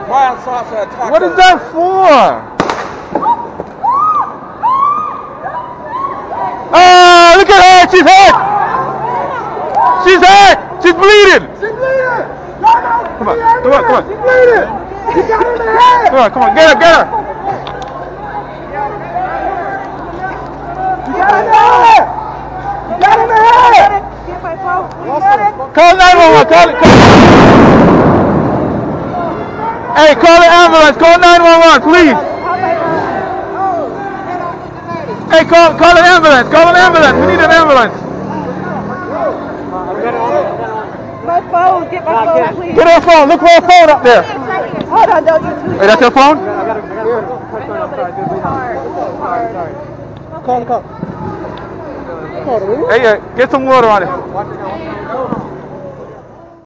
Mild salsa taco. What is that for? Oh, look at her! She's hurt! She's hurt! She's bleeding! She's bleeding! Come on, come on, come on. She's bleeding! She got her in the head! Come on, get her, get her! You got her in the head! You got her in the head! Get my phone. We got it. Call 911, call it. Hey, call the ambulance, call 911, please. Hey, call an ambulance, call an ambulance. We need an ambulance. My phone. Get my phone, please. Get her phone, look for her phone up there. Hold on, don't you too. Hey, that's your phone? Call the cop. Hey, get some water on it.